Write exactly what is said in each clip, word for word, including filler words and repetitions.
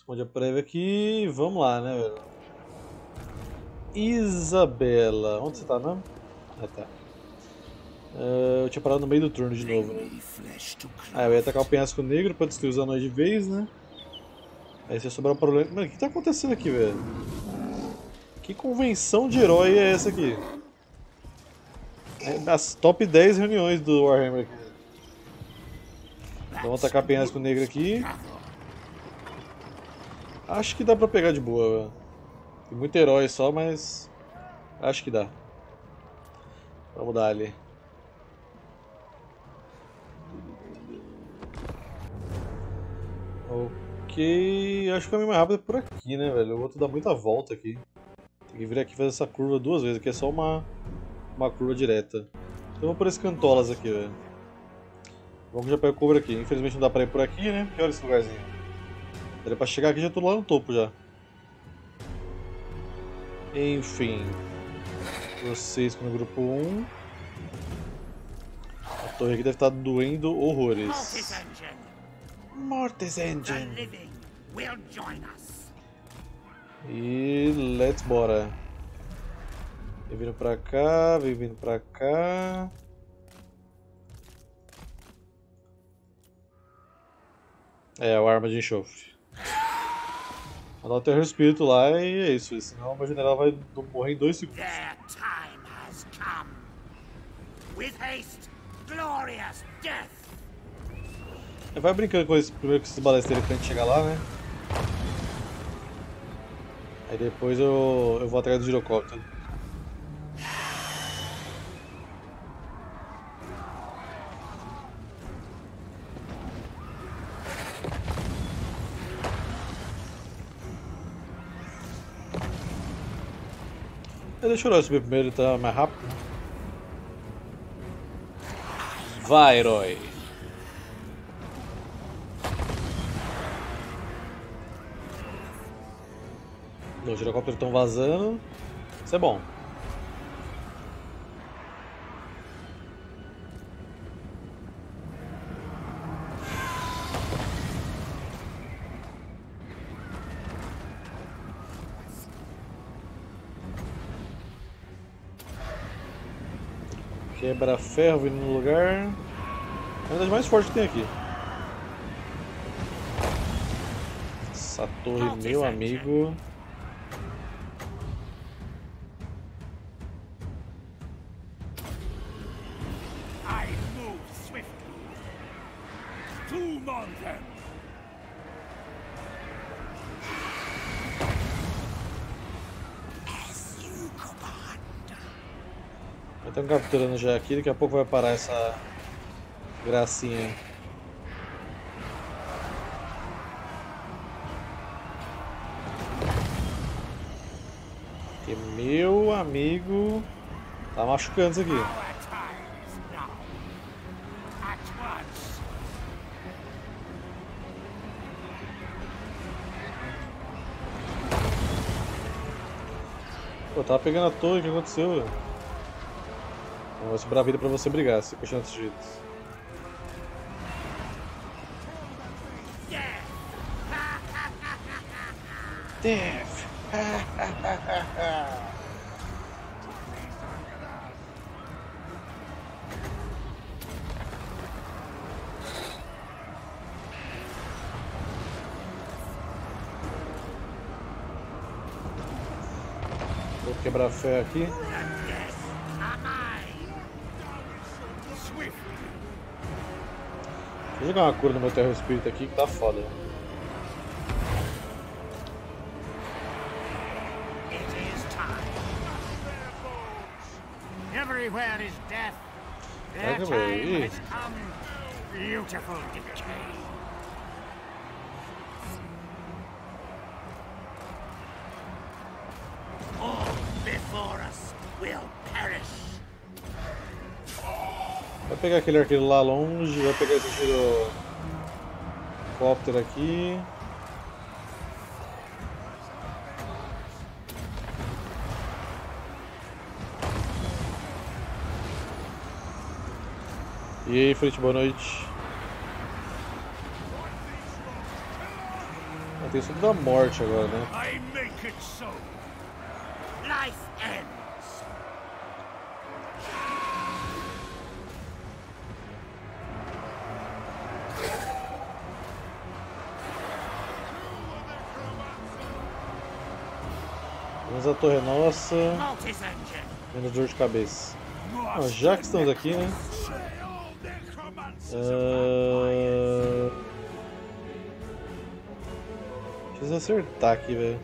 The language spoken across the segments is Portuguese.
Responde a prévia aqui. Vamos lá, né, velho? Isabela. Onde você tá mesmo? Ah, tá. Uh, eu tinha parado no meio do turno de novo, né? Ah, eu ia atacar o penhasco negro pra destruir os anões de vez, né? Aí se sobrar um problema. Mano, o que tá acontecendo aqui, velho? Que convenção de herói é essa aqui? É as top dez reuniões do Warhammer aqui. Então, vamos atacar penhasco negro aqui. Acho que dá pra pegar de boa, velho. Tem muito herói só, mas acho que dá. Vamos dar ali. Ok, acho que o caminho mais rápido é por aqui, né, velho? O outro dá muita volta aqui. Tem que vir aqui fazer essa curva duas vezes, aqui é só uma, uma curva direta. Então vou por esse Cantolas aqui, velho. Vamos que já pega o cover aqui. Infelizmente não dá pra ir por aqui, né? Porque olha esse lugarzinho. Daria pra chegar aqui e já tô lá no topo já. Enfim. Vocês no grupo um. A torre aqui deve estar doendo horrores. Mortis Engine. E let's bora. Vem vindo pra cá, vem vindo pra cá. É, o arma de enxofre. Mandar o terror espírito lá e é isso, senão o meu general vai morrer em dois segundos. Vai brincando com esse primeiro com esses balesteiros pra gente chegar lá, né? Aí depois eu, eu vou atrás do girocóptero. Deixa eu subir primeiro, ele tá mais rápido. Vai, herói! Os girocópteros estão vazando. Isso é bom. Quebra ferro vindo no lugar. A verdade mais forte que tem aqui. Essa torre, meu amigo. Estão capturando já aqui, daqui a pouco vai parar essa gracinha. Porque meu amigo tá machucando isso aqui. Pô, tava pegando a torre, o que aconteceu, velho? Vou sobrar vida pra você brigar, se continuar desse jeito. Death! Vou quebrar ferro aqui. Vou jogar uma cura no meu terror espírito aqui que tá foda. Everywhere is death. Their time has come. Beautiful decay. All before us will perish. Vai pegar aquele arqueiro lá longe, vai pegar esse girocóptero aqui. E aí, Fritz, boa noite. tem o sopro da morte agora, né? I make it so. Life ends. Vamos à torre nossa. Mortis engine. Menos dor de cabeça. Ah, já que estamos aqui, né? Uh... Deixa eu acertar aqui, velho.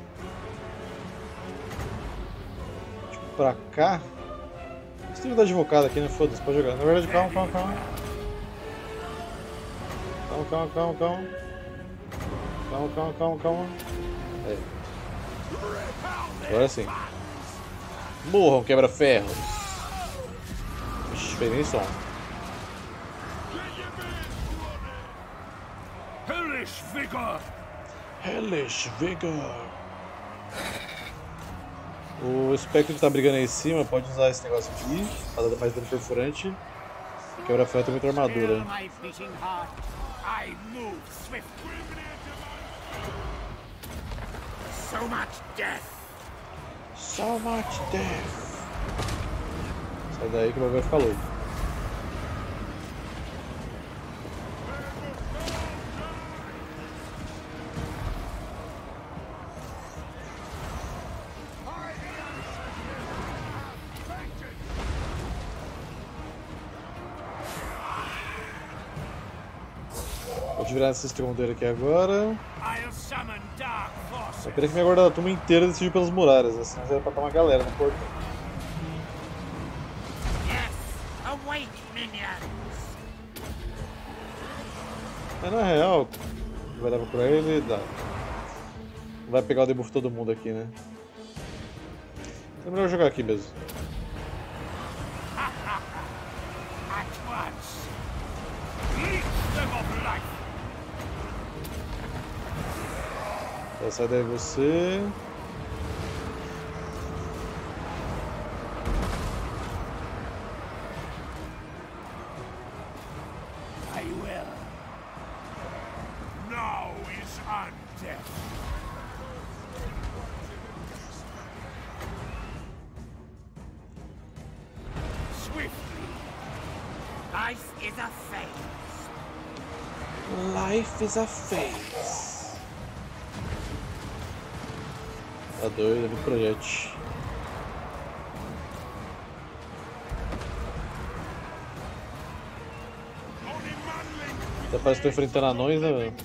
Tipo, pra cá. Você tem que dar advogado aqui, né? Foda-se, pode jogar. Na verdade, calma, calma, calma. Calma, calma, calma, calma. Calma, calma, calma, calma. Aí. Agora sim. Morram, quebra-ferros. Ixi, fez nem som. Hellish vigor. Hellish vigor. O espectro que tá brigando aí em cima pode usar esse negócio aqui pra dar mais dano perfurante. Quebra-ferro tem muita armadura. So much death. So much death. Sai daí que o bagulho vai ficar louco. Pode virar esse estrondo aqui agora. Eu queria que me aguardar a turma inteira decidiu pelas muralhas, assim, mas era pra estar uma galera no portão. Mas na real, vai dar pra curar ele, dá. Vai pegar o debuff todo mundo aqui, né? É melhor jogar aqui mesmo. Tá, sai daí você. I will. Now is on death. Swiftly. Life is a phase. Life is a phase. Tá doido, é muito projete. Até parece que tô enfrentando anões, né, velho?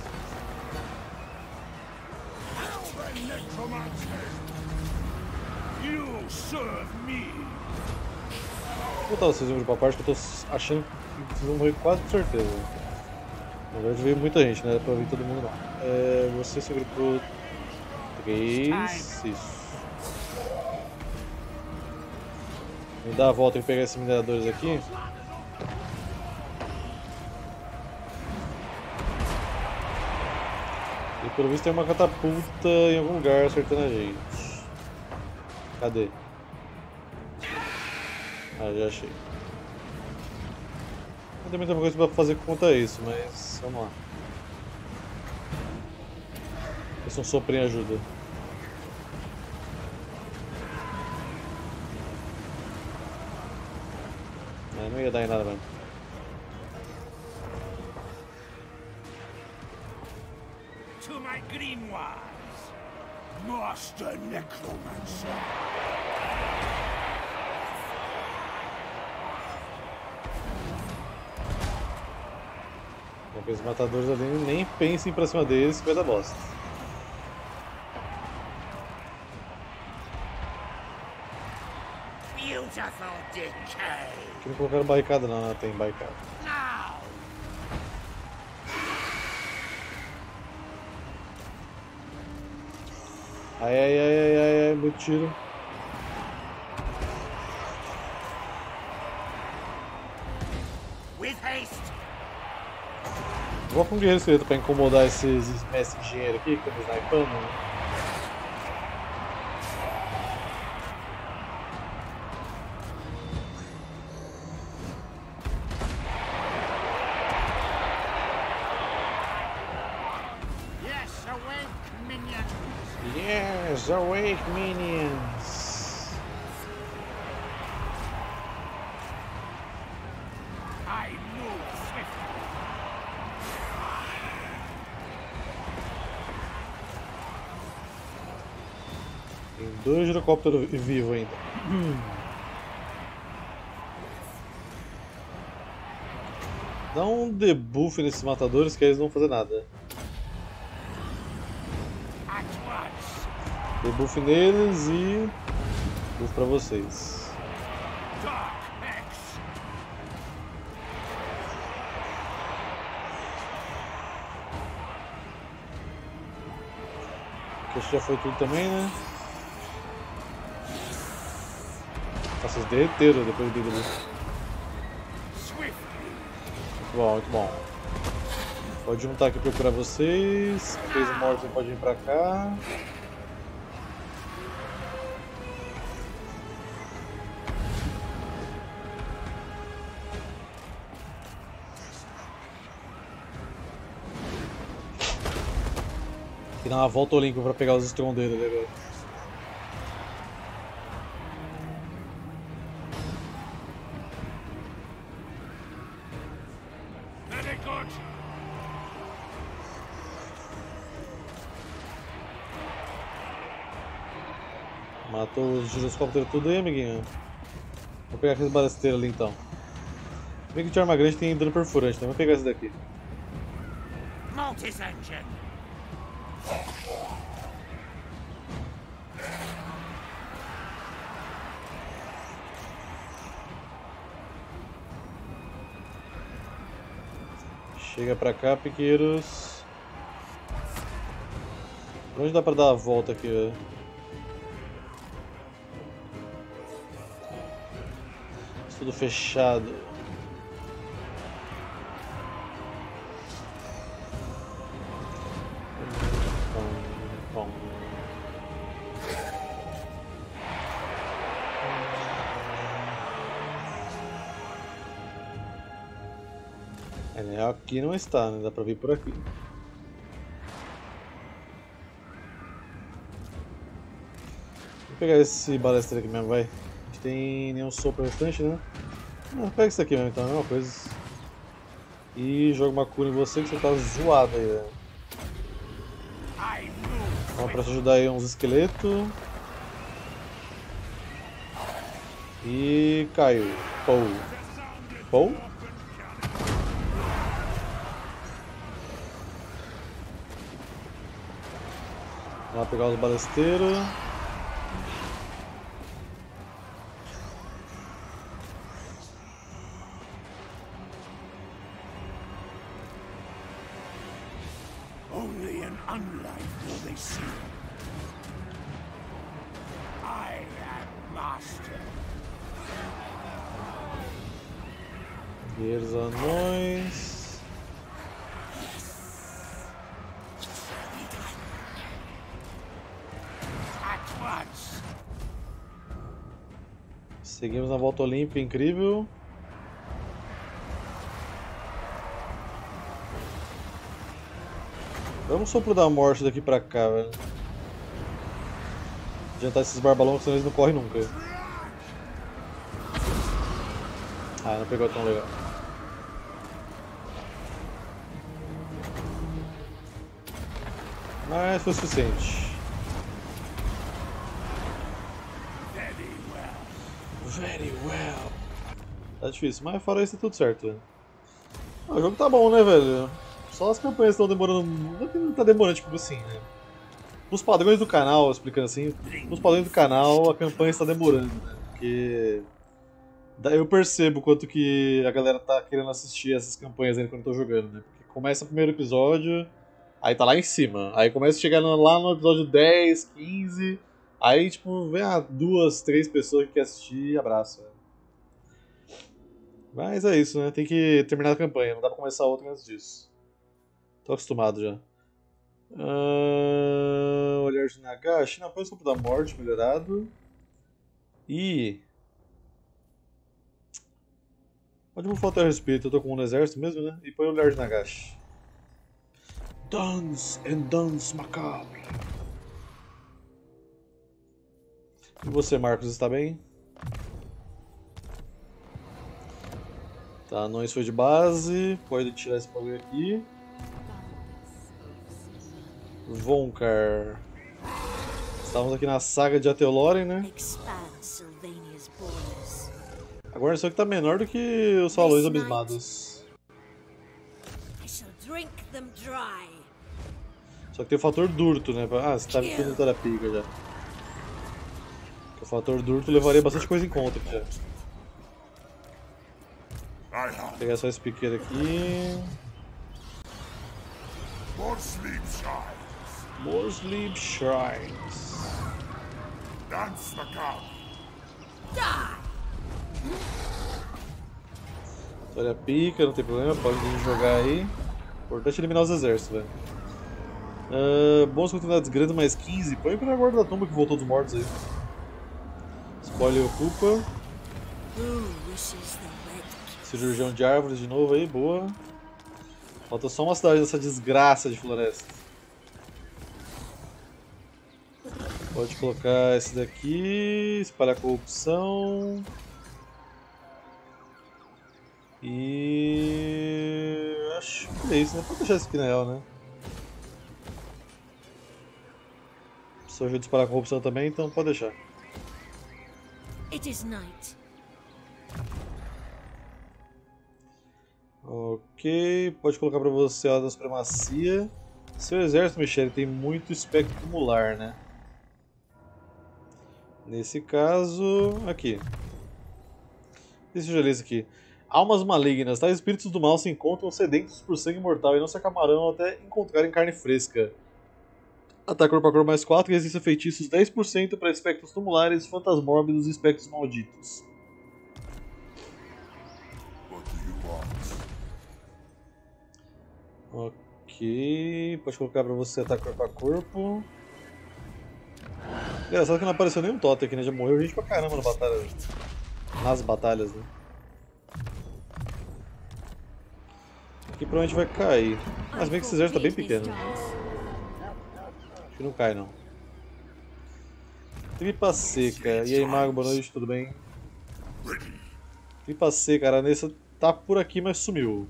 Vou botar vocês em pra parte que eu tô achando que vocês vão morrer quase com certeza. Na verdade veio muita gente, né? Dá pra vir todo mundo não. É, você se agrupou três. Isso. Me dá a volta e pegar esses mineradores aqui. E pelo visto tem uma catapulta em algum lugar acertando a gente. Cadê? Ah, já achei. Não tem muita coisa pra fazer contra isso, mas vamos lá. Esse um soprinho ajuda. É, não ia dar em nada mesmo. To my grimoires, Master Necromancer. Aqueles matadores ali nem pensem pra cima deles, que vai dar bosta. Beautiful decay. Aqui não colocaram barricada não, não tem barricada. Now. Ai ai ai ai ai, ai muito tiro. With haste. Vou com um guerreiro esqueleto pra incomodar esses mestres de engenheiro aqui que estão me snipando. Yes, Awake, minions! Yes, awake minions! I move swiftly. Tem dois girocópteros vivos ainda. Dá um debuff nesses matadores que eles não vão fazer nada. At once. Debuff neles e buff pra vocês. Dark X. Aqui acho que já foi tudo também, né? Nossa, vocês derreteram depois do Big. Muito bom, muito bom. Pode juntar aqui pra procurar vocês. Fez o morto, pode vir pra cá. Tem que dar uma volta olímpica pra pegar os estrondeiros ali agora. Very good. Matou os giroscópteros tudo aí, amiguinho. Vou pegar aqueles balesteiros ali então. Bem que de arma grande tem dano perfurante, então vou pegar esse daqui. Mortis engine. Chega pra cá, piqueiros. Por onde dá pra dar a volta aqui? Ó? Tudo fechado. Bom, bom. É, né? Aqui não está, né? Dá pra vir por aqui. Vou pegar esse balestre aqui mesmo, vai. Não tem nenhum sopro restante, né? Não, pega isso aqui mesmo então, é a mesma coisa. E joga uma cura em você que você tá zoado aí, velho. Vamos pra te ajudar aí uns esqueletos. E caiu. Pou. Pou? Vamos lá pegar os balesteiros. Only an unlife will they see. I am master. Guerreiros anões. At once. Seguimos na volta olímpica incrível. Vamos sopro da morte daqui pra cá, velho. Adiantar esses barbalões, senão eles não correm nunca. Ah, não pegou tão legal. Mas foi o suficiente. Very well. Very well. Tá difícil, mas fora isso tá tudo certo, velho. Ah, o jogo tá bom, né, velho? Só as campanhas estão demorando. Não é que não tá demorando, tipo assim, né? Nos padrões do canal, explicando assim, nos padrões do canal a campanha está demorando, né? Porque eu percebo quanto que a galera tá querendo assistir essas campanhas ainda quando eu tô jogando, né? Porque começa o primeiro episódio, aí tá lá em cima. Aí começa a chegar lá no episódio dez, quinze, aí tipo, vem ah, duas, três pessoas que querem assistir e abraça. Mas é isso, né? Tem que terminar a campanha, não dá pra começar outra antes disso. Tô acostumado já. Uh, olhar de Nagashi. Não, põe o Sopro da Morte melhorado. E. Pode me faltar o respeito, eu tô com um no exército mesmo, né? E põe o olhar de Nagashi. Dance and Dance Macabre. E você, Marcos, está bem? Tá, anões foi de base. Pode tirar esse bagulho aqui. Vonkar. Estávamos aqui na saga de Ateloren, né? Agora isso aqui tá menor do que os salões abismados. Só que tem o fator Durto, né? Ah, você tá vindo toda a pica já. O fator Durto levaria bastante coisa em conta aqui já. Vou pegar só esse piqueiro aqui. More sleep shines. More Sleep Shrines. Dance macabre. Olha a pica, não tem problema, pode jogar aí. Importante eliminar os exércitos, velho. Uh, bons continuidades grandes mais quinze. Põe pra guarda da tumba que voltou dos mortos aí. Spoiler ocupa. Cirurgião de árvores de novo aí, boa. Falta só uma cidade dessa desgraça de floresta. Pode colocar esse daqui, espalhar corrupção. E acho que é isso, né? Pode deixar isso aqui na real, né? Só ajuda a espalhar corrupção também, então pode deixar. It is night. Ok, pode colocar pra você a da supremacia. Seu exército, Michele, tem muito espectro cumular, né? Nesse caso, aqui. Deixa eu já ler isso aqui. Almas malignas. Tais espíritos do mal se encontram sedentos por sangue mortal e não se acabarão até encontrarem carne fresca. Ataque corpo a corpo mais quatro e resistência a feitiços dez por cento para espectros tumulares, fantasmórbidos e espectros malditos. Ok, pode colocar pra você ataque corpo a corpo. Engraçado que não apareceu nenhum totem aqui, né? Já morreu gente pra caramba na batalha. Nas batalhas, né? Aqui provavelmente vai cair. Mas bem que esse exército tá bem pequeno. Acho que não cai não. Tripa seca. E aí, Mago, boa noite, tudo bem? Tripa seca, a Aranessa tá por aqui, mas sumiu.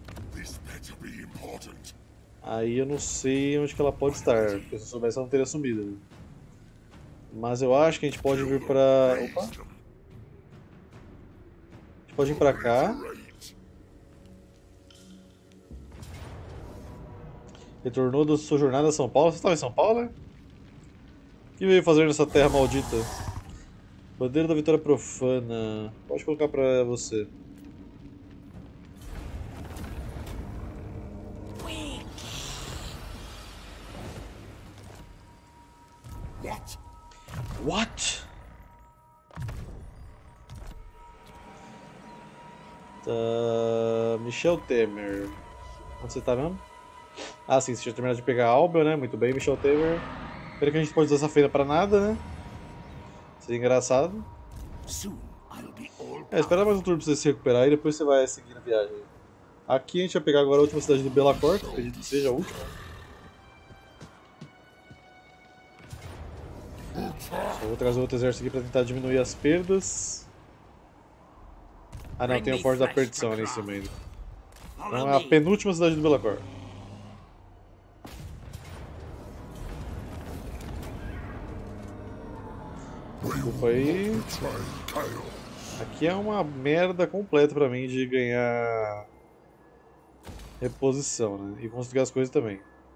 Aí eu não sei onde que ela pode estar, porque se eu soubesse ela não teria sumido. Né? Mas eu acho que a gente pode vir pra... Opa! A gente pode vir pra cá. Retornou da sua jornada a São Paulo? Você estava em São Paulo, né? O que veio fazer nessa terra maldita? Bandeira da Vitória Profana. Pode colocar pra você. What? What? Tá... Michel Temer. Onde você tá mesmo? Ah, sim, você já terminou de pegar a Alba, né? Muito bem, Michel Temer. Pena que a gente pode usar essa feira pra nada, né? Seria engraçado. É, esperar mais um turno pra você se recuperar e depois você vai seguir na viagem. Aqui a gente vai pegar agora a última cidade do Belacor, que acredito que seja a última. Só vou trazer outro exército aqui pra tentar diminuir as perdas. Ah não, tem o Forte da Perdição ali em cima ainda. Então é a penúltima cidade do Belacor. Desculpa aí. Aqui é uma merda completa pra mim de ganhar reposição, né? E construir as coisas também.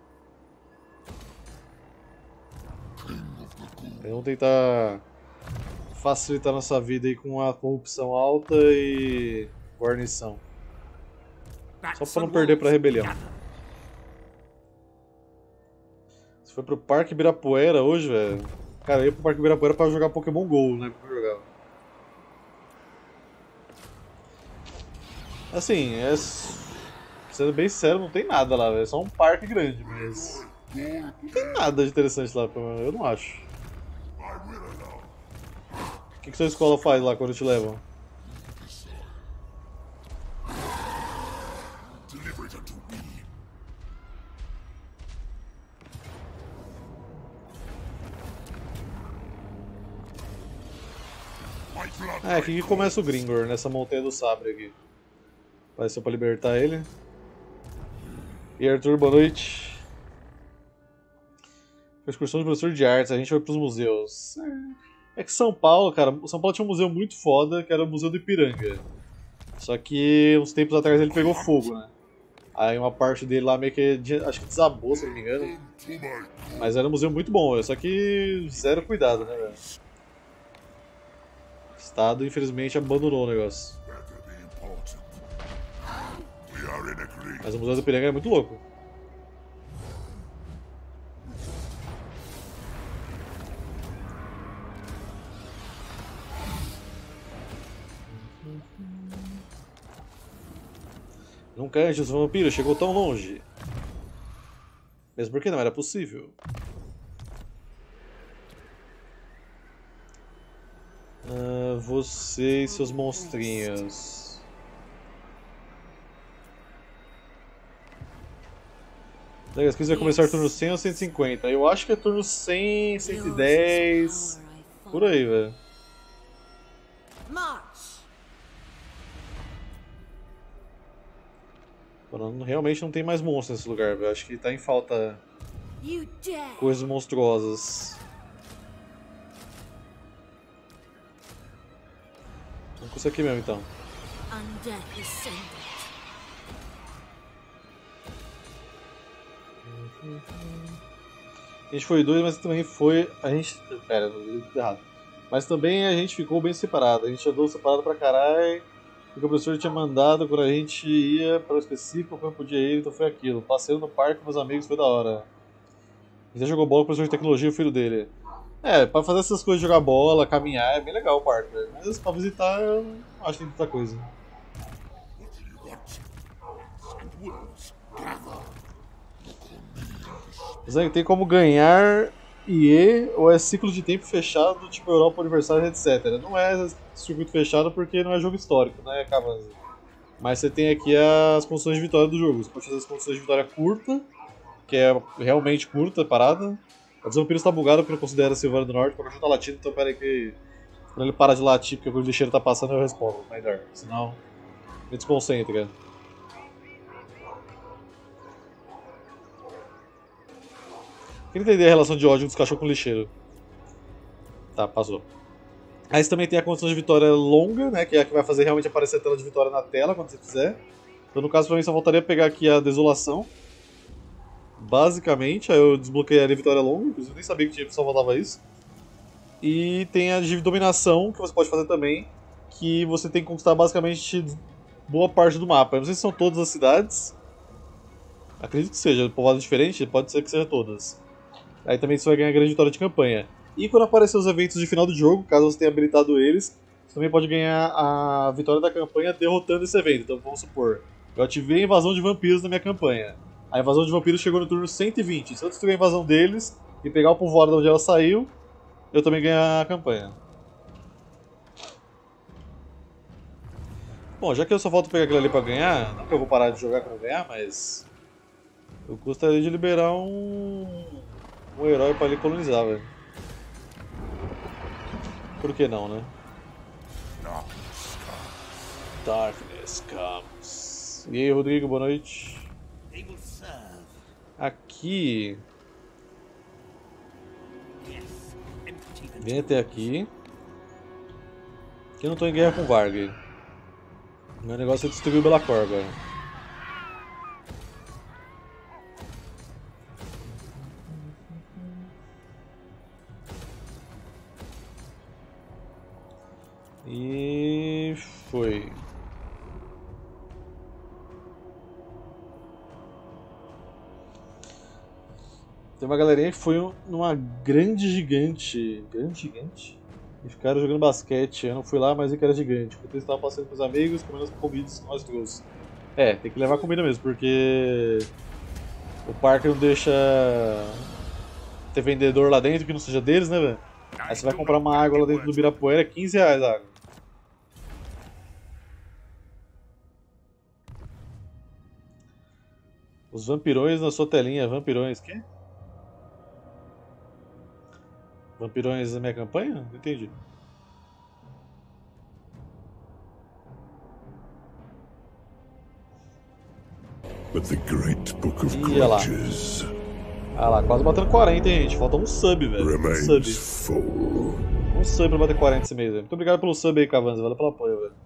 Vamos tentar facilitar nossa vida aí com a corrupção alta e guarnição. Só pra não perder pra rebelião. Você foi pro Parque Ibirapuera hoje, velho? Cara, eu ia pro Parque Ibirapuera pra jogar Pokémon GO, né? Pra jogar. Assim, é... sendo bem sincero, não tem nada lá, velho. É só um parque grande, mas... não tem nada de interessante lá, eu não acho. O que, que sua escola faz lá quando te levam? É, aqui que começa o Gringor, nessa montanha do sabre aqui. Vai ser pra libertar ele. E Arthur, boa noite. Excursão de professor de artes, a gente vai pros museus. É que São Paulo, cara, São Paulo tinha um museu muito foda, que era o Museu do Ipiranga. Só que uns tempos atrás ele pegou fogo, né? Aí uma parte dele lá meio que, acho que desabou, se não me engano. Mas era um museu muito bom, só que zero cuidado, né, velho? O Estado, infelizmente, abandonou o negócio. Mas o Museu do Ipiranga é muito louco. Nunca antes o vampiro chegou tão longe. Mesmo porque não era possível. Ah, você e seus monstrinhos. Legal, se quiser começar turno cem ou cento e cinquenta. Eu acho que é turno cem, cento e dez. Por aí, velho. Realmente não tem mais monstros nesse lugar, velho. Acho que tá em falta coisas monstruosas. Vamos com isso aqui mesmo, então. A gente foi dois, mas também foi... A gente... Pera, não li tudo errado. Mas também a gente ficou bem separado. A gente andou separado pra caralho. Porque o professor tinha mandado quando a gente ia para o específico, quando podia ir, então foi aquilo. Passeio no parque com meus amigos, foi da hora. Ele já jogou bola com o professor de tecnologia, o filho dele. É, pra fazer essas coisas, jogar bola, caminhar, é bem legal o parque, velho. Mas pra visitar, eu não acho que tem muita coisa. Zang, tem como ganhar I E ou é ciclo de tempo fechado, tipo Europa, Aniversário, etcétera. Não é circuito fechado porque não é jogo histórico, né, Cavanzi? Mas você tem aqui as condições de vitória do jogo. Você pode fazer as condições de vitória curta, que é realmente curta, parada. A dos vampiros tá bugada porque não considera a Silvana do Norte, porque o cachorro tá latindo, então pera aí que... Quando ele parar de latir porque o lixeiro tá passando, eu respondo, melhor. Senão, me desconcentra. Queria entender a relação de ódio dos cachorros com o lixeiro. Tá, passou. Aí você também tem a condição de vitória longa, né? Que é a que vai fazer realmente aparecer a tela de vitória na tela quando você fizer. Então no caso pra mim só voltaria a pegar aqui a desolação. Basicamente, aí eu desbloquearia a vitória longa, inclusive eu nem sabia que só voltava isso. E tem a de dominação, que você pode fazer também, que você tem que conquistar basicamente boa parte do mapa. Eu não sei se são todas as cidades. Acredito que seja, povoado diferente, pode ser que seja todas. Aí também você vai ganhar a grande vitória de campanha. E quando aparecer os eventos de final do jogo, caso você tenha habilitado eles, você também pode ganhar a vitória da campanha derrotando esse evento. Então vamos supor, eu ativei a invasão de vampiros na minha campanha. A invasão de vampiros chegou no turno cento e vinte. Se eu destruir a invasão deles e pegar o povoado de onde ela saiu, eu também ganho a campanha. Bom, já que eu só falta pegar aquilo ali pra ganhar, não que eu vou parar de jogar quando eu ganhar, mas... eu gostaria de liberar um... um herói pra ele colonizar, velho. Por que não, né? Darkness comes. E aí, Rodrigo, boa noite. Aqui... vem até aqui. Aqui eu não tô em guerra com o Varg. Meu negócio é destruir o Belacor agora. E... foi. Tem uma galerinha que foi numa grande gigante. Grande gigante? E ficaram jogando basquete. Eu não fui lá, mas vi que era gigante. Porque eles estavam passando com os amigos, comendo as comidas que nós trouxemos. É, tem que levar comida mesmo, porque o parque não deixa ter vendedor lá dentro que não seja deles, né, velho? Aí você vai comprar uma água lá dentro do Birapuera, é quinze reais a água. Os vampirões na sua telinha, vampirões, quê? Vampirões na minha campanha? Não entendi. But the great book of Ih, olha lá. grudges Ah lá, quase batendo quarenta, hein, gente. Falta um sub, velho. Um remains sub. full. Um sub pra bater quarenta esse mês, velho. Muito obrigado pelo sub aí, Cavanza. Valeu pelo apoio, velho.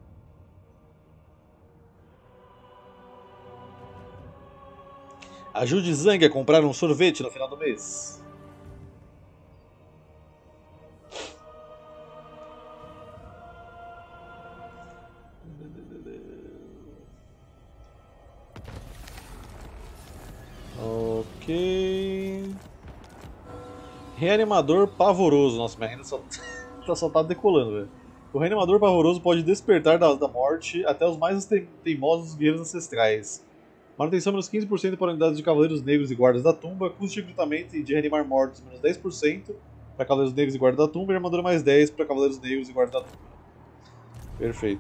Ajude Zang a comprar um sorvete no final do mês. Ok. Reanimador pavoroso. Nossa, minha renda só, só tá decolando, velho. O reanimador pavoroso pode despertar da, da morte até os mais teimosos guerreiros ancestrais. Manutenção menos quinze por cento para unidades de cavaleiros negros e guardas da tumba. Custo de recrutamento e de reanimar mortos menos dez por cento para cavaleiros negros e guardas da tumba. E armadura mais dez para cavaleiros negros e guardas da tumba. Perfeito.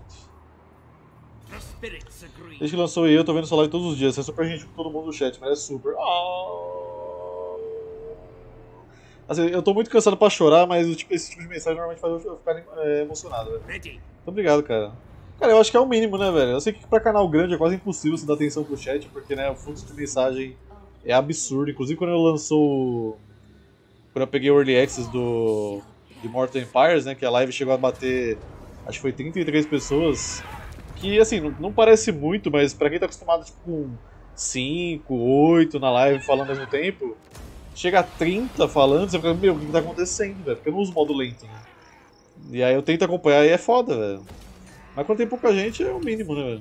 Desde que lançou aí, eu tô vendo sua live todos os dias. Você é super gentil com todo mundo no chat, mas é super. Oh. Assim, eu tô muito cansado pra chorar, mas tipo, esse tipo de mensagem normalmente faz eu ficar é, emocionado. Velho. Muito obrigado, cara. Cara, eu acho que é o mínimo, né, velho? Eu sei que pra canal grande é quase impossível você dar atenção pro chat, porque né, o fluxo de mensagem é absurdo. Inclusive quando eu lançou. Quando eu peguei o Early Access do. de Mortal Empires, né? Que a live chegou a bater. Acho que foi trinta e três pessoas. Que assim, não, não parece muito, mas pra quem tá acostumado tipo, com cinco, oito na live falando ao mesmo tempo, chega a trinta falando, você fica, meu, o que tá acontecendo, velho? Porque eu não uso modo lento, né? E aí eu tento acompanhar e é foda, velho. Mas quando tem pouca gente é o mínimo, né, velho?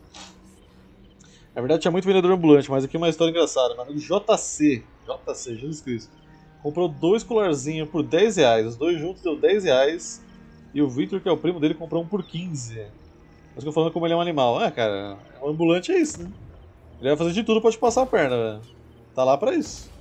Na verdade tinha muito vendedor ambulante, mas aqui uma história engraçada. Meu amigo J C, J C, Jesus Cristo, comprou dois colarzinhos por dez reais. Os dois juntos deu dez reais. E o Victor, que é o primo dele, comprou um por quinze. Mas que eu falando como ele é um animal. Ah, cara, um ambulante é isso, né? Ele vai fazer de tudo pra te passar a perna, velho. Tá lá pra isso.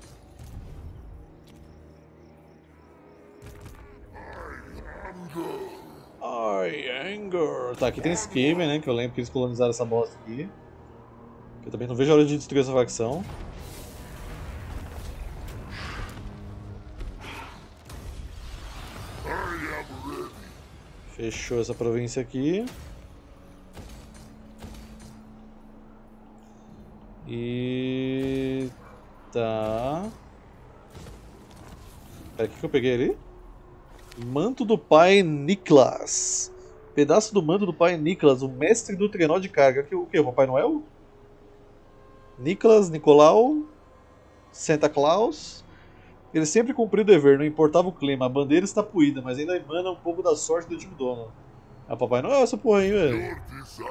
Ai, anger. Tá, aqui tem Skaven, né? Que eu lembro que eles colonizaram essa bosta aqui. Eu também não vejo a hora de destruir essa facção. Fechou essa província aqui. E... tá... Pera, o que, que eu peguei ali? Manto do pai Niklas. Pedaço do manto do pai Niklas, o mestre do trenó de carga. O que? O Papai Noel? Niklas, Nicolau, Santa Claus. Ele sempre cumpriu o dever, não importava o clima. A bandeira está puída, mas ainda emana um pouco da sorte do último dono. Ah, Papai Noel, essa porra aí, velho.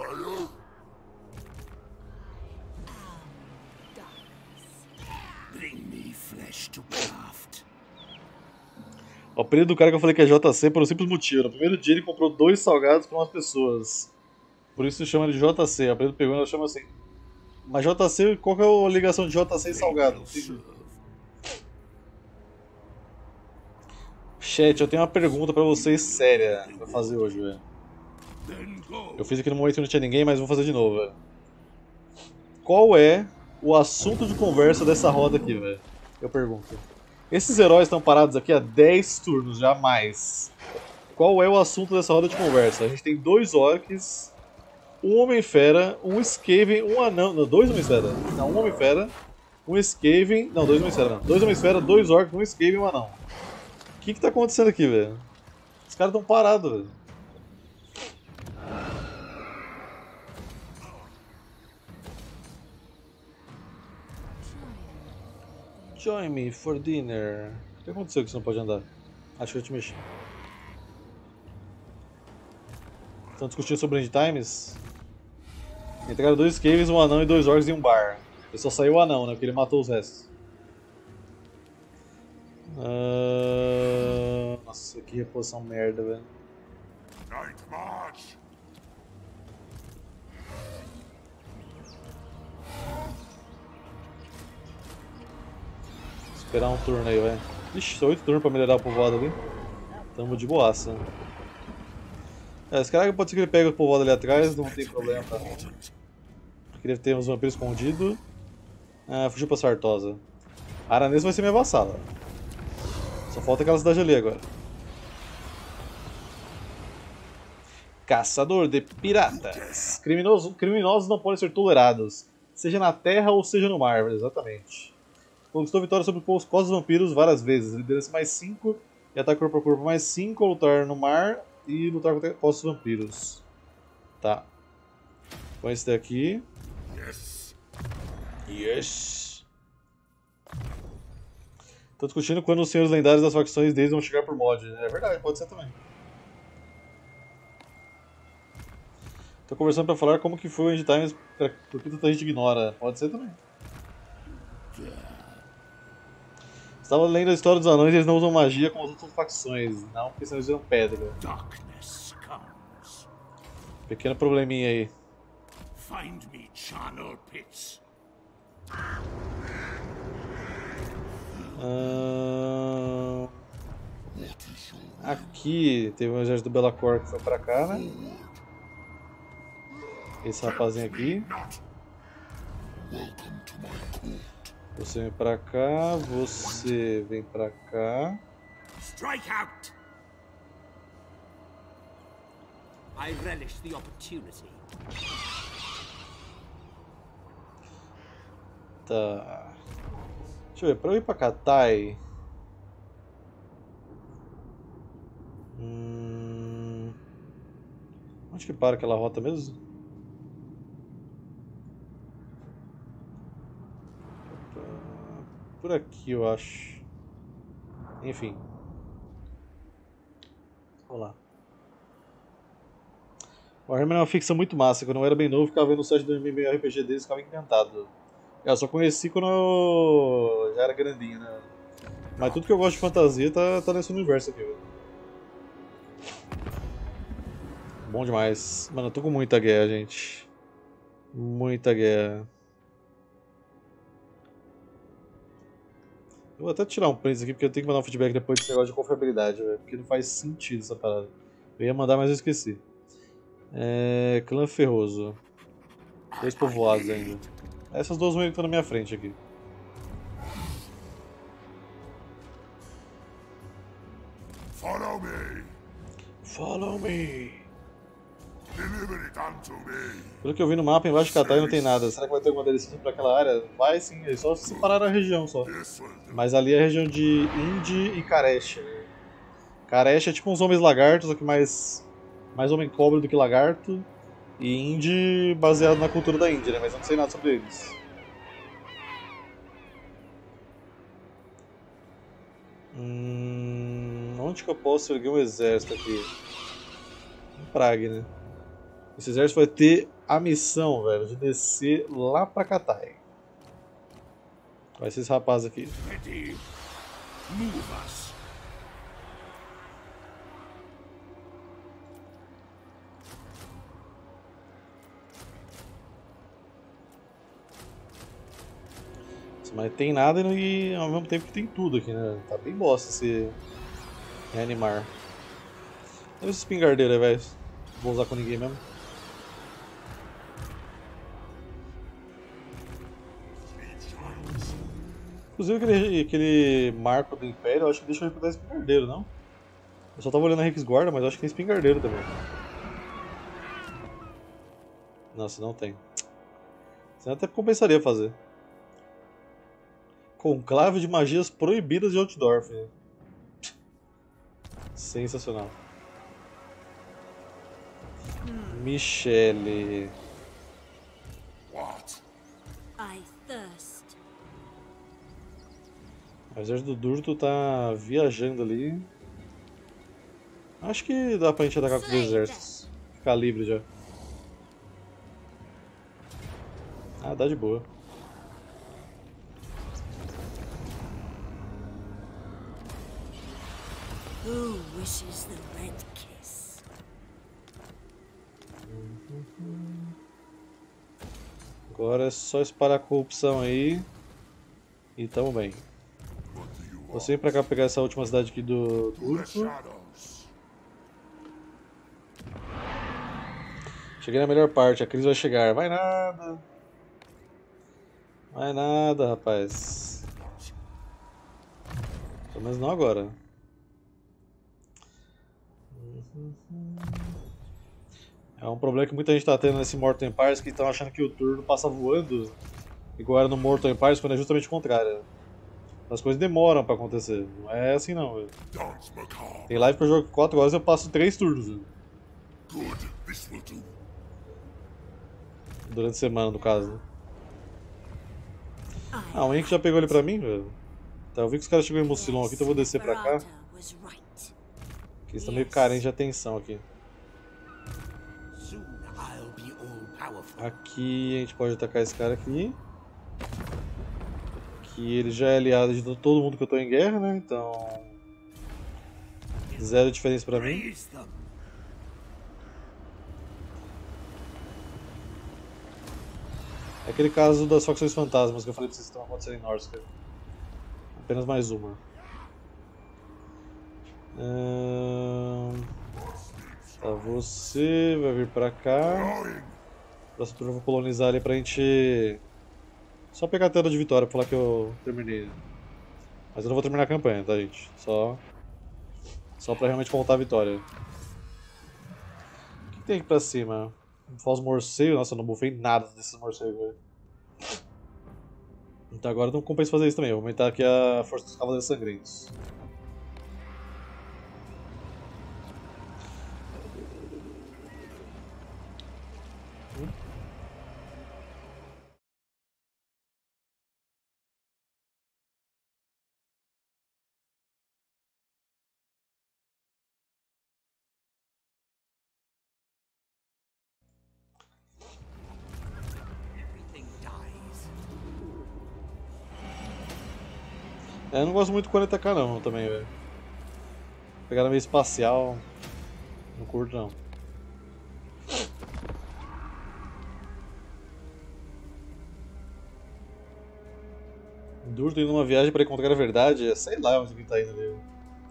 O apelido do cara que eu falei que é J C por um simples motivo. No primeiro dia ele comprou dois salgados para umas pessoas. Por isso se chama ele de J C. O apelido pegou e ela chama assim. Mas J C, qual que é a ligação de J C e salgado? Chat, eu tenho uma pergunta pra vocês séria pra fazer hoje, velho. Eu fiz aqui no momento que não tinha ninguém, mas vou fazer de novo, velho. Qual é o assunto de conversa dessa roda aqui, velho? Eu pergunto. Esses heróis estão parados aqui há dez turnos, jamais. Qual é o assunto dessa roda de conversa? A gente tem dois orcs, um Homem-Fera, um Skaven, um anão... Não, dois Homem-Fera. Não, um Homem-Fera, um Skaven... Não, dois Homem-Fera não. Dois Homem-Fera, dois orcs, um Skaven e um anão. O que que tá acontecendo aqui, velho? Os caras tão parados, velho. Join me for dinner. O que aconteceu que você não pode andar? Acho que eu te mexi. Estão discutindo sobre end times? Entregaram dois Skavens, um anão e dois orcs em um bar. E só saiu o anão, né? Porque ele matou os restos. Uh... Nossa, que reposição merda, velho. Night march. Esperar um turno aí, velho. Ixi, oito turnos pra melhorar o povoado ali. Tamo de boaça. É, esse cara pode ser que ele pegue o povoado ali atrás, não tem problema pra mim. Porque deve ter uns vampiros escondidos. Ah, fugiu pra Sartosa. A Aranês vai ser minha vassala. Só falta aquela cidade ali agora. Caçador de piratas. Criminosos, criminosos não podem ser tolerados. seja na terra ou seja no mar, exatamente. Conquistou vitória sobre os cosmos vampiros várias vezes, liderança mais cinco e ataque corpo a corpo mais cinco, lutar no mar e lutar contra cosmos vampiros. Tá. Põe esse daqui. Yes. Yes. Tô discutindo quando os senhores lendários das facções deles vão chegar por mod. É verdade, pode ser também. Tô conversando pra falar como que foi o End Times, porque tanta gente ignora. Pode ser também. Estava lendo a história dos anões e eles não usam magia como as outras facções. Não, porque senão eles viram pedra. Darkness comes. Pequeno probleminha aí. Find me charnel pits. Ahn... Aqui teve um exército do Belacor que foi pra cá, né? Esse rapazinho aqui. Você vem pra cá, você vem pra cá. Strike out. I relish the opportunity. Tá. Deixa eu ver, pra eu ir pra Katai. Hum... Onde que para aquela rota mesmo? Por aqui, eu acho. Enfim. Vamos lá. O Warhammer é uma ficção muito massa. Quando eu era bem novo, ficava vendo o site do M M O R P G deles e ficava encantado. Eu só conheci quando eu já era grandinho, né? Mas tudo que eu gosto de fantasia tá, tá nesse universo aqui, velho. Bom demais. Mano, eu tô com muita guerra, gente. Muita guerra. Eu vou até tirar um print aqui porque eu tenho que mandar um feedback depois desse negócio de confiabilidade, velho. Porque não faz sentido essa parada. Eu ia mandar, mas eu esqueci. É... Clã Ferroso. Dois povoados ainda. Essas duas ruínas que estão na minha frente aqui. Follow me. Follow me. Deliver it unto me. Pelo que eu vi no mapa, embaixo de Katai não tem nada. Será que vai ter alguma delícia pra aquela área? Vai sim, eles só separaram a região só. This will do. Mas ali é a região de Indi e Karesh. Karesh é tipo uns homens lagartos, só que mais, mais homem cobra do que lagarto. E Indi baseado na cultura da Índia, né? Mas eu não sei nada sobre eles. Hum, onde que eu posso erguer um exército aqui? Em Prague, né? Esse exército vai ter a missão, velho, de descer lá pra Katai. Vai ser esse rapaz aqui. Ready. Move us. Mas tem nada e ao mesmo tempo que tem tudo aqui, né? Tá bem bosta esse reanimar. Olha esse espingardeiro aí, velho. Não vou usar com ninguém mesmo. Inclusive aquele, aquele marco do Império, eu acho que deixa eu recrutar espingardeiro, não? Eu só tava olhando a Rixguarda, mas eu acho que tem espingardeiro também. Nossa, não tem. Isso até compensaria fazer. Conclave de magias proibidas de Altdorf. Sensacional. Michele. What? I thirst. O exército do Durto tá viajando ali. Acho que dá pra gente atacar com os dois exércitos. Ficar livre já. Ah, dá de boa. Who wishes the red kiss? Agora é só espalhar a corrupção aí. E tamo bem. What do you want? Você vem pra cá pegar essa última cidade aqui do To the Durto. shadows. Cheguei na melhor parte, a crise vai chegar. Vai nada. Vai nada, rapaz. Pelo menos não agora. É um problema que muita gente tá tendo nesse Mortal Empires, que estão achando que o turno passa voando, igual era no Mortal Empires, quando é justamente o contrário. As coisas demoram pra acontecer, não é assim não, velho. Dance macabre. Tem live que eu jogo quatro horas e eu passo três turnos, velho. Good. This will do. Durante a semana, no caso, né? Ah, o Henk já pegou ele pra mim, velho. Tá, eu vi que os caras chegou em Mucilon aqui, então eu vou descer pra cá. Que eles estão meio carentes de atenção aqui. Aqui a gente pode atacar esse cara aqui. Que ele já é aliado de todo mundo que eu tô em guerra, né? Então... zero diferença pra mim. É aquele caso das facções fantasmas que eu falei pra vocês que estão acontecendo em Norsca. Apenas mais uma. Hum... Tá, você vai vir pra cá. Próximo turno eu vou colonizar ali pra gente... Só pegar a tela de vitória pra falar que eu terminei. Mas eu não vou terminar a campanha, tá, gente? Só... Só pra realmente contar a vitória. O que tem aqui pra cima? Falso morcego. Nossa, eu não bufei nada desses morcegos, velho. Então agora não compensa fazer isso também. Eu vou aumentar aqui a força dos cavaleiros sangrentos. É, eu não gosto muito do quarenta K não, também, velho. Pegada meio espacial, não curto não. Duro indo numa viagem pra encontrar a verdade, sei lá onde ele tá indo ali.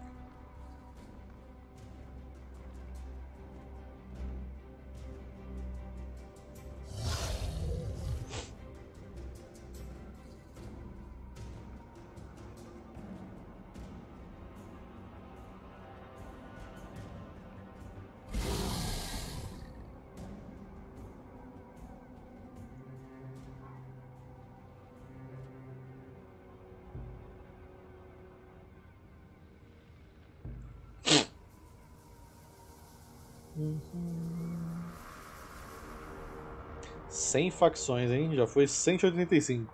cem facções, hein? Já foi cento e oitenta e cinco.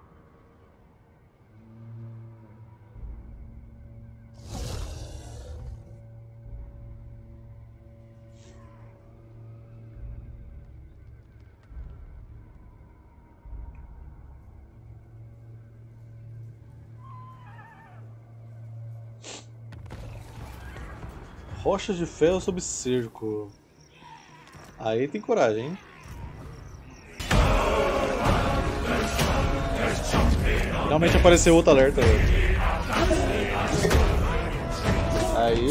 Rocha de ferro sob cerco. Aí tem coragem, hein? Finalmente apareceu outro alerta. Aí,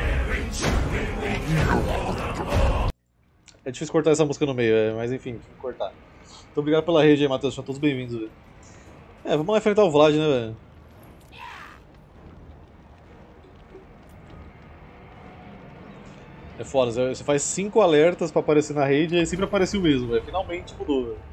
ó. É difícil cortar essa música no meio, mas enfim, tem que cortar. Muito obrigado pela rede aí, Matheus. São todos bem-vindos. É, vamos lá enfrentar o Vlad, né, velho? É foda, você faz cinco alertas pra aparecer na rede e aí sempre aparece o mesmo, velho. Finalmente mudou, velho.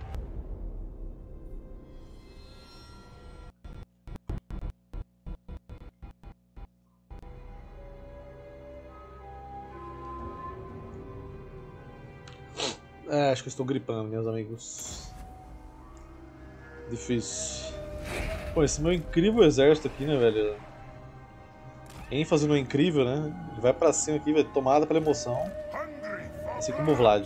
É, acho que eu estou gripando, meus amigos. Difícil. Pô, esse meu incrível exército aqui, né, velho? ênfase no incrível, né? Ele vai pra cima aqui, velho, tomada pela emoção. Assim como o Vlad.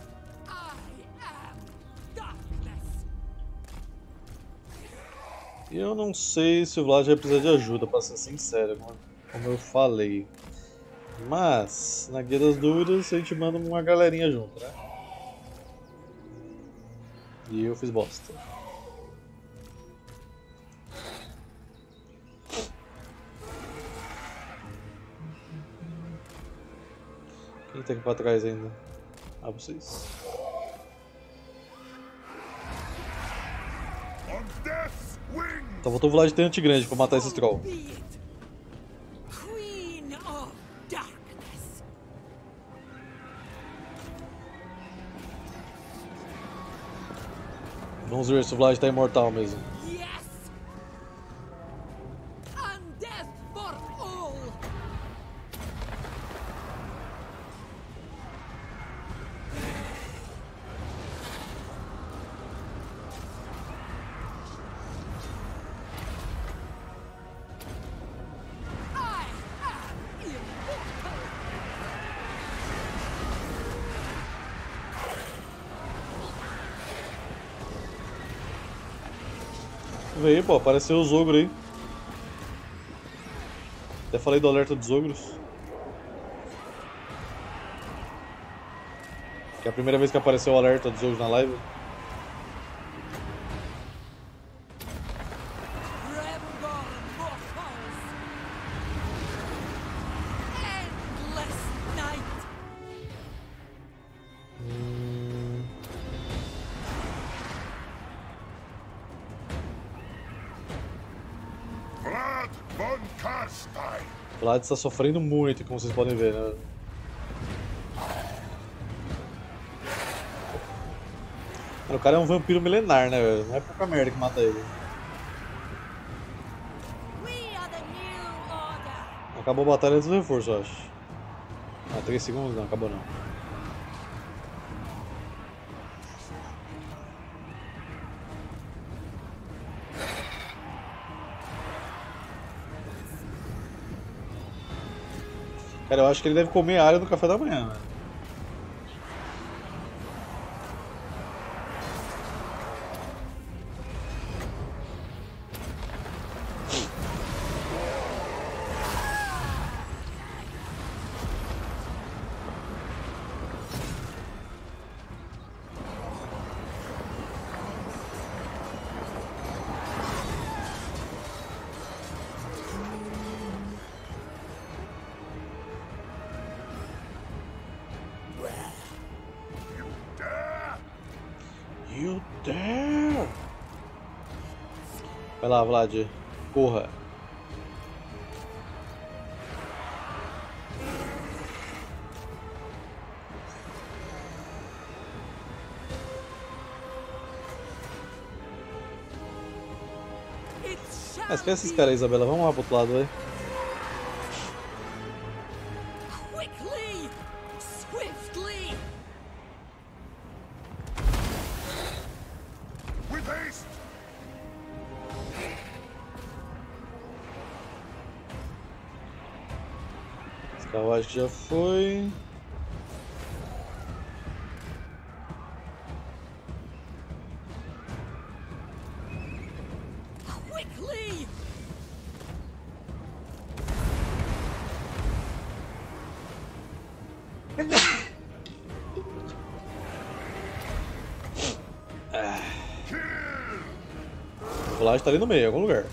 E eu não sei se o Vlad vai precisar de ajuda, pra ser sincero, como eu falei. Mas, na Guia das Dúvidas, a gente manda uma galerinha junto, né? E eu fiz bosta. Quem tá aqui pra trás ainda? Ah, vocês. Tá, voltou o Vlad Tenante Grande pra matar esses trolls. Vamos ver se o Vlad tá imortal mesmo. Yes! And death for all! I am immortal! Veio, pô, apareceu os ogros aí. Até falei do alerta dos ogros. Que é a primeira vez que apareceu o alerta dos ogros na live. Remgor mortals! Endless night! Hum... Vlad von Karstein. O Vlad está sofrendo muito, como vocês podem ver, né? Cara, o cara é um vampiro milenar, né, velho? Não é pouca merda que mata ele. We are the new order! Acabou a batalha antes do reforço, eu acho. Ah, três segundos? Não, acabou não. Cara, eu acho que ele deve comer a área do café da manhã, né? You dare! Vai lá, Vlad. Corra. It Ah, shall esquece esses be caras aí, Isabela. Vamos lá pro outro lado, vai. quickly! Swiftly! With haste. Esse carruagem que já foi. Quickly! O Vlad tá ali no meio, em algum lugar.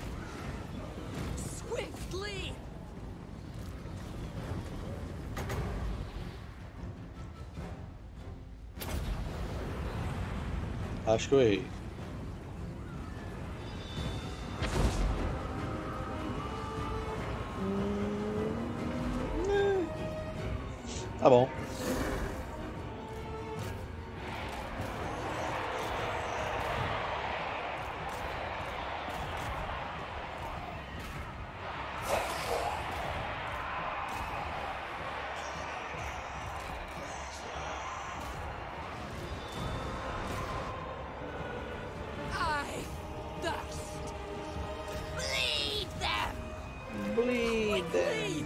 Swiftly! Acho que eu errei. Hum, é. Tá bom. I thirst! Bleed them! Bleed Quickly!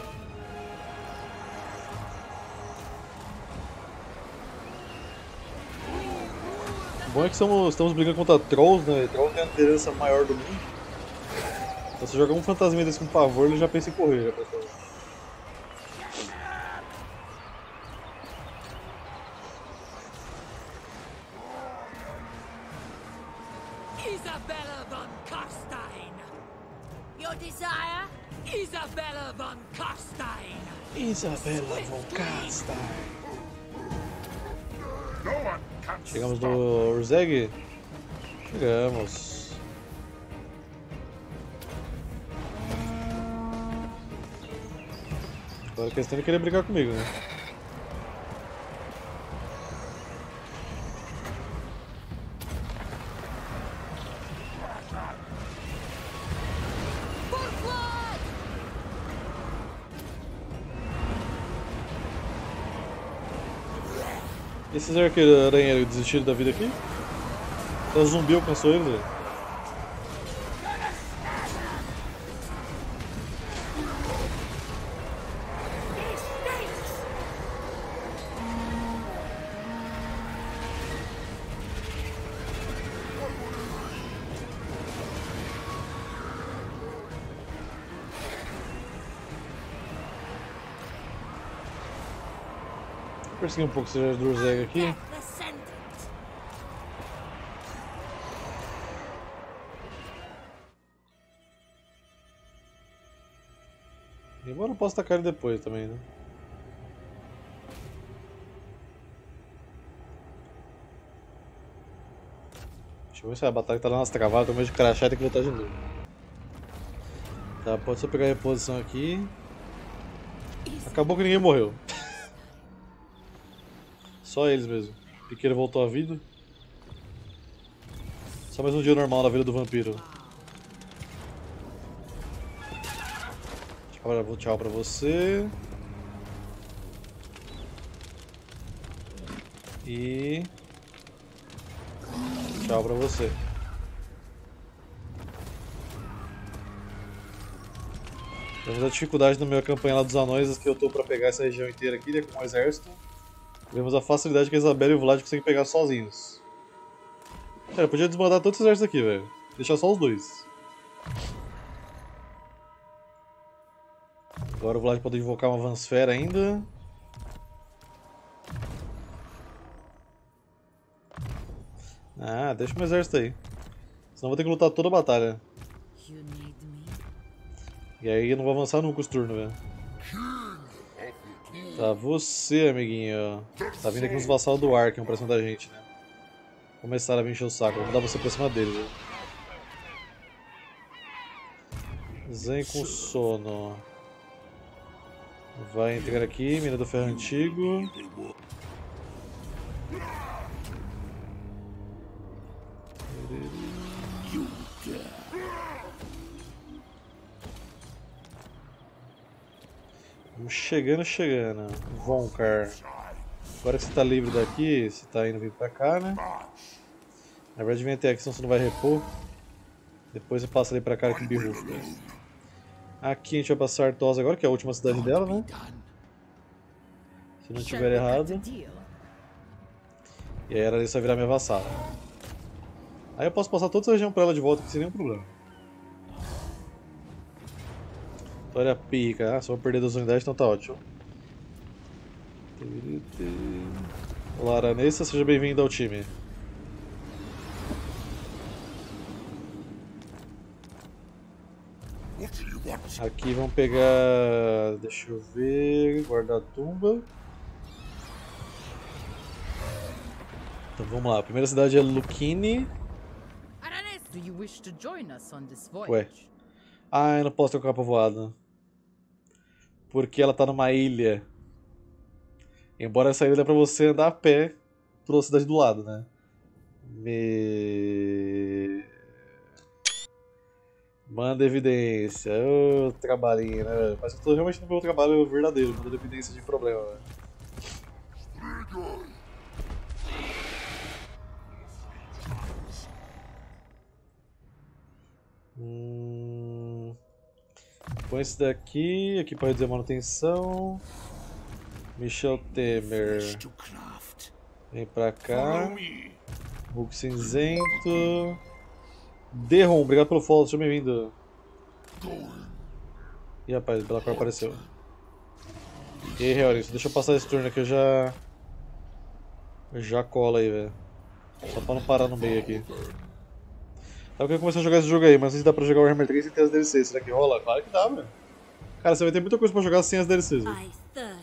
O bom é que estamos, estamos brigando contra Trolls, né? Trolls é a liderança maior do mundo. Então, se jogar um fantasma desse com pavor, ele já pensa em correr. Já, pessoal. Isabella von Karstein! Your desire? Isabella von Karstein! Isabela von Karstein. No one can Chegamos stop. no Urzeg? Chegamos. Agora a questão é querer brigar comigo, né? Esses arqueiros aranheiros desistiram da vida aqui? O zumbi alcançou eles, velho. Vou perseguir um pouco esse Drurzeg aqui. Embora eu possa tacar ele depois também, né? Deixa eu ver se a batalha tá lá nas travadas, tô meio de crachá e tem que voltar de novo. Tá, pode só pegar a reposição aqui. Acabou que ninguém morreu. Só eles mesmo. O piqueiro voltou à vida. Só mais um dia normal na vida do vampiro. Tchau pra você. E... tchau pra você. Temos a dificuldade na minha campanha lá dos anões, que eu tô pra pegar essa região inteira aqui, né, com o exército. Vemos a facilidade que a Isabela e o Vlad conseguem pegar sozinhos. Cara, eu podia desmandar todos os exércitos aqui, velho. Deixar só os dois. Agora o Vlad pode invocar uma Vansfera ainda. Ah, deixa o meu exército aí. Senão eu vou ter que lutar toda a batalha. E aí eu não vou avançar nunca os turnos, velho. Tá, você, amiguinho. Tá vindo aqui uns vassalos do Arkham pra cima da gente, né? Começaram a vir encher o saco. Vou dar você pra cima deles, velho. Zen com sono. Vai entrar aqui, mina do ferro antigo. Vamos chegando, chegando. Vonkar. Agora que você tá livre daqui, você tá indo vir pra cá, né? Na verdade vem até aqui, senão você não vai repor. Depois você passa ali pra cá com o Birruf. Aqui a gente vai passar Artosa agora, que é a última cidade dela, né? Se não tiver errado. E aí ela ali só virar minha vassala. Aí eu posso passar toda essa região pra ela de volta, sem nenhum problema. Olha a pica, ah, só vou perder duas unidades, então tá ótimo. Olá, Aranessa, seja bem-vindo ao time. Aqui vamos pegar... deixa eu ver... guarda-tumba. Então vamos lá, a primeira cidade é Lucchini. Ué. Ah, eu não posso ter o capa voado. Porque ela tá numa ilha. Embora essa ilha dê pra você andar a pé pra cidade do lado, né? Me... manda evidência. Ô, oh, trabalhinho, né? Mas eu tô realmente no meu trabalho verdadeiro, mandando evidência de problema, né? Hum... põe esse daqui, aqui para reduzir a manutenção. Michel Temer. Vem pra cá. Hulk cinzento. Derron, obrigado pelo follow, seja bem-vindo. Ih, rapaz, Belacor apareceu. E aí, Helix, deixa eu passar esse turno aqui, eu já... eu já cola aí, velho. Só pra não parar no meio aqui. Eu quero começar a jogar esse jogo aí, mas não sei se dá pra jogar o Warhammer três sem ter as D L Cs. Será que rola? Claro que dá, velho. Cara, você vai ter muita coisa pra jogar sem as D L Cs. Véio.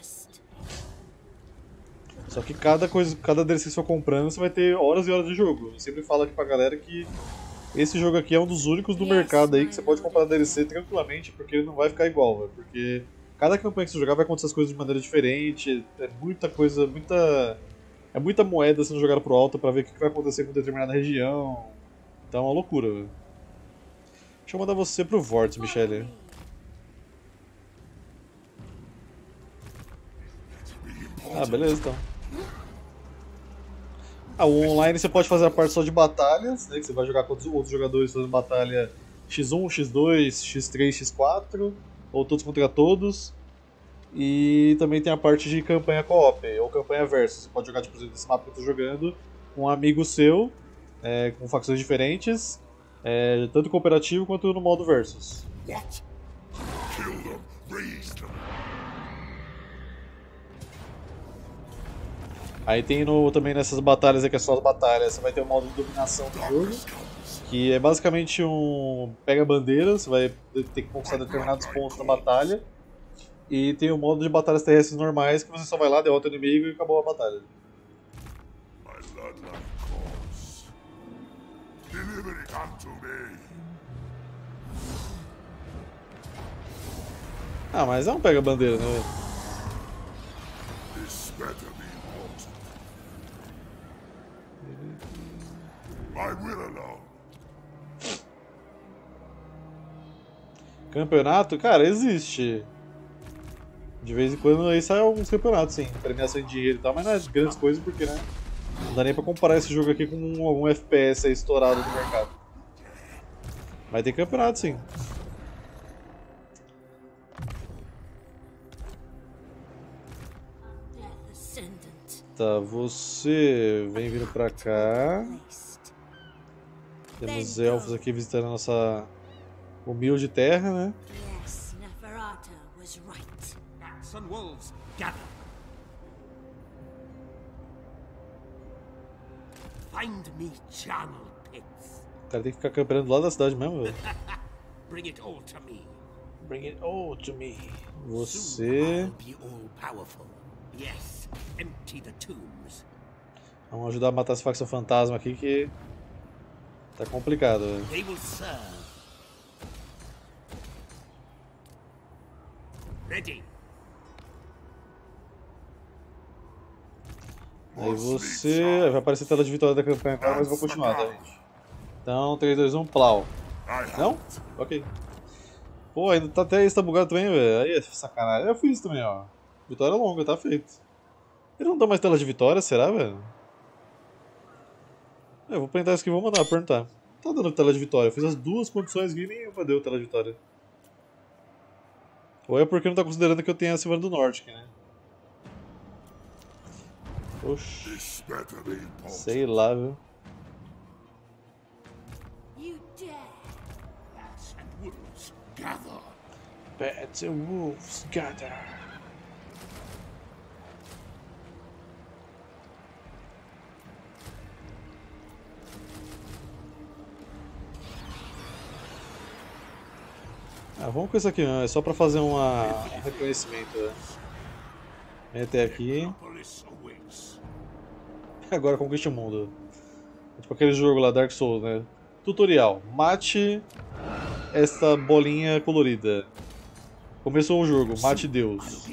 Só que cada, coisa, cada D L C que você for comprando, você vai ter horas e horas de jogo. Eu sempre falo aqui pra galera que esse jogo aqui é um dos únicos do mercado aí que você pode comprar D L C tranquilamente, porque ele não vai ficar igual, véio. Porque cada campanha que você jogar vai acontecer as coisas de maneira diferente. É muita coisa, muita... é muita moeda sendo jogada pro alto pra ver o que vai acontecer com determinada região. Então é uma loucura, velho. Deixa eu mandar você pro Vortex, Michele. Ah, beleza então. Ah, o online você pode fazer a parte só de batalhas, né? Que você vai jogar com outros jogadores fazendo batalha xis um, xis dois, xis três, xis quatro, ou todos contra todos. E também tem a parte de campanha co-op, ou campanha versus. Você pode jogar, tipo, esse mapa que eu tô jogando, com um amigo seu, é, com facções diferentes, é, tanto cooperativo quanto no modo versus. What? Kill them, raise them. Aí tem no, também nessas batalhas aqui, é só as batalhas, você vai ter o modo de dominação do jogo, que é basicamente um pega bandeira, você vai ter que conquistar determinados pontos na batalha. E tem o modo de batalhas terrestres normais, que você só vai lá, derrota o inimigo e acabou a batalha. My bloodline calls. Deliver it unto me. Ah, mas é um pega bandeira, né? This better be important. I will alone. Campeonato? Cara, existe. De vez em quando aí sai alguns campeonatos, sim, premiação de dinheiro e tal, mas não é grandes coisas porque, né? Não dá nem pra comparar esse jogo aqui com algum F P S aí estourado no mercado. Mas tem campeonato, sim. Tá, você vem vindo pra cá. Temos elfos aqui visitando a nossa humilde terra, né? Yes, Neferata was right. Bats and wolves, gather. Find me charnel pits. O cara tem que ficar campeando do lado da cidade mesmo, velho. Bring it all to me. Bring it all to me. Soon Você... I'll be all powerful. Yes, empty the tombs. Vamos ajudar a matar essa facção fantasma aqui que... Tá complicado, velho. They will serve. Ready. Aí você... Vai aparecer a tela de vitória da campanha agora, mas eu vou continuar, tá, gente? Então, três, dois, um, plau. Não? Ok. Pô, ainda tá até isso, tá bugado também, velho. Aí é sacanagem. Eu fiz também, ó. Vitória longa, tá feito. Ele não dá mais tela de vitória, será, velho? É, eu vou printar isso aqui e vou mandar perguntar. Não tá dando tela de vitória. Eu fiz as duas condições aqui e nenhuma deu tela de vitória. Ou é porque não tá considerando que eu tenho a Silvana do Norte aqui, né? Oxi. Sei lá, viu? You dare! Bats and wolves, gather. Bats and wolves gather. Ah, vamos com isso aqui, é só pra fazer uma, um reconhecimento. Né? Vem até aqui. Agora conquiste o mundo. É tipo aquele jogo lá, Dark Souls, né? Tutorial. Mate esta bolinha colorida. Começou o jogo, mate Deus.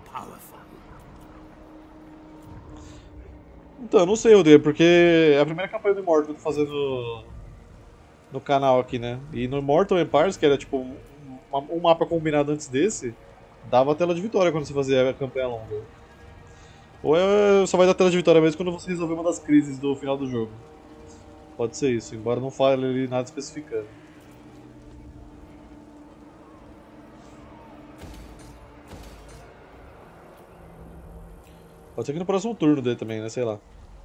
Então, eu não sei, Odeio, porque é a primeira campanha do Immortal que eu tô fazendo no canal aqui, né? E no Immortal Empires, que era tipo um, um mapa combinado antes desse, dava a tela de vitória quando você fazia a campanha longa. Ou é, só vai dar tela de vitória mesmo quando você resolver uma das crises do final do jogo. Pode ser isso, embora não fale ali nada especificando. Pode ser que no próximo turno dele também, né? Sei lá.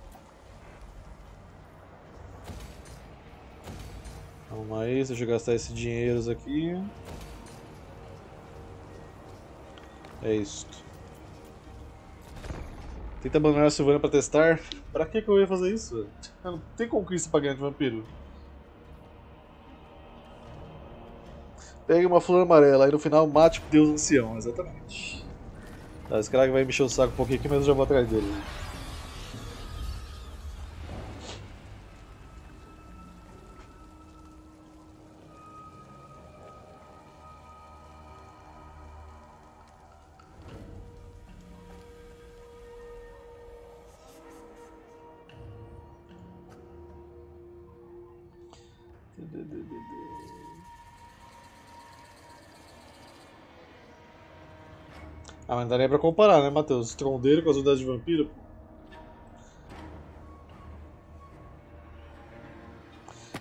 Vamos aí, deixa eu gastar esses dinheiros aqui. É isso. Tenta abandonar a Silvana pra testar. Pra que que eu ia fazer isso? Não tem conquista pra ganhar de vampiro. Pegue uma flor amarela e no final mate o Deus Ancião, exatamente. Tá, esse cara que vai me encher o saco um pouquinho aqui, mas eu já vou atrás dele. Ah, mas não dá nem pra comparar, né, Matheus? Trondeiro com as unidades de vampiro.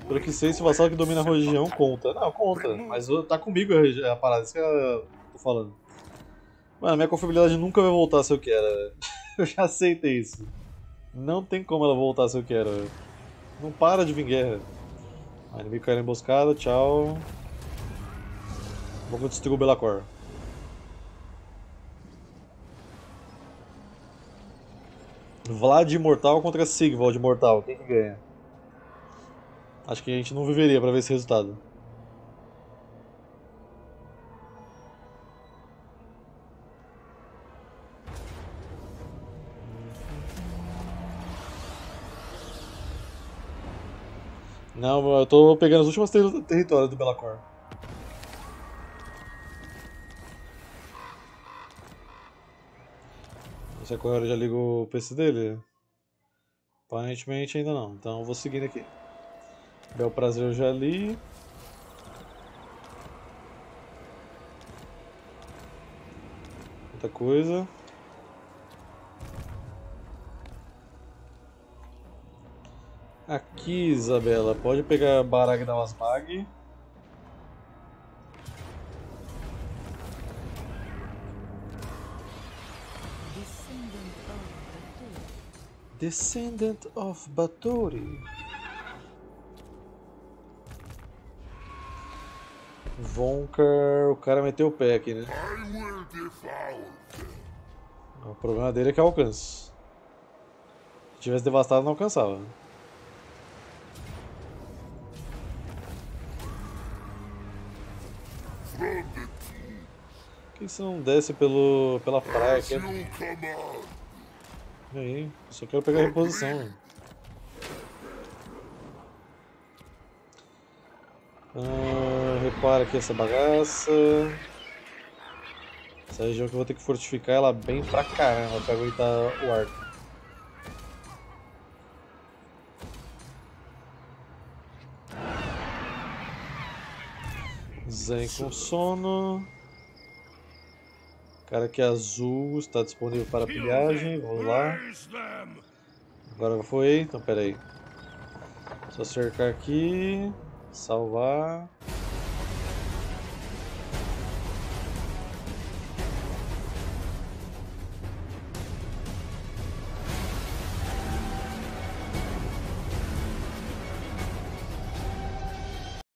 Pelo que sei, se o vassalo que domina a região conta. Não, conta, mas tá comigo a, regi- a parada, isso que eu tô falando. Mano, minha confiabilidade nunca vai voltar se eu quero. Eu já aceitei isso. Não tem como ela voltar se eu quero. Não para de vir guerra. A inimigo caiu na emboscada, tchau. Vamos destruir o Belacor. Vlad Imortal contra Sigvald Imortal. Quem que ganha? Acho que a gente não viveria pra ver esse resultado. Não, eu tô pegando as últimas ter territórios do Belacor. Você agora já ligo o P C dele? Aparentemente ainda não, então eu vou seguindo aqui. Bel Prazer eu já li. Muita coisa. Aqui, Isabela, pode pegar Barag da Wasmag. Descendant of Batory. Vonkar, o cara meteu o pé aqui, né? I will devour them. O problema dele é que é alcance. Se tivesse devastado, não alcançava. From the tomb, Por que você não desce pelo, pela praia as aqui? you command. E aí, eu só quero pegar a reposição. Ah, repara aqui essa bagaça. Essa região que eu vou ter que fortificar ela bem pra caramba pra aguentar o arco. Zen com sono. Cara que é azul está disponível para pilhagem. Vamos lá. Agora foi, então pera aí. Só cercar aqui. Salvar.